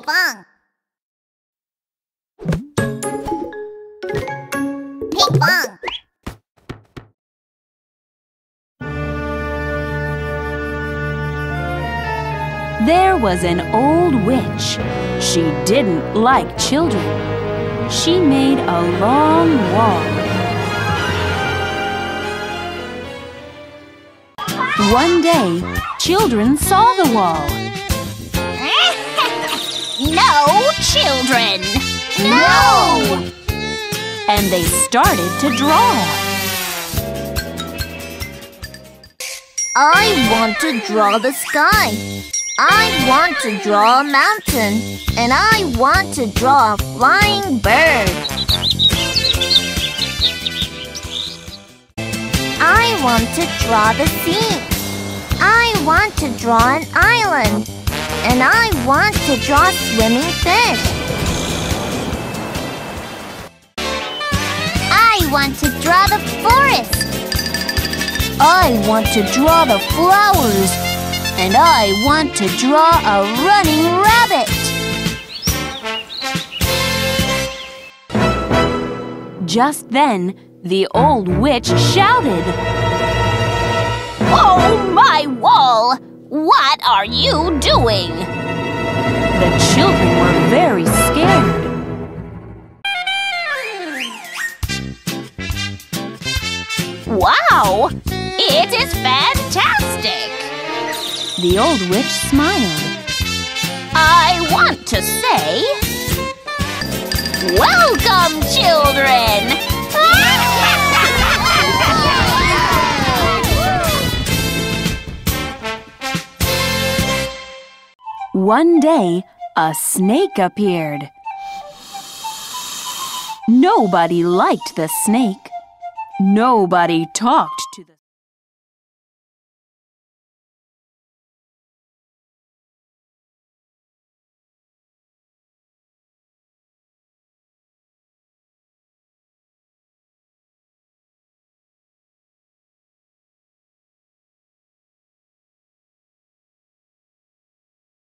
Pinkfong. Pinkfong. There was an old witch. She didn't like children. She made a long wall. One day, children saw the wall. No children! No! And they started to draw. I want to draw the sky. I want to draw a mountain. And I want to draw a flying bird. I want to draw the sea. I want to draw an island. And I want to draw swimming fish. I want to draw the forest. I want to draw the flowers. And I want to draw a running rabbit. Just then, the old witch shouted, Oh, my wall! What are you doing? The children were very scared. Wow! It is fantastic! The old witch smiled. I want to say, welcome, children! One day, a snake appeared. Nobody liked the snake. Nobody talked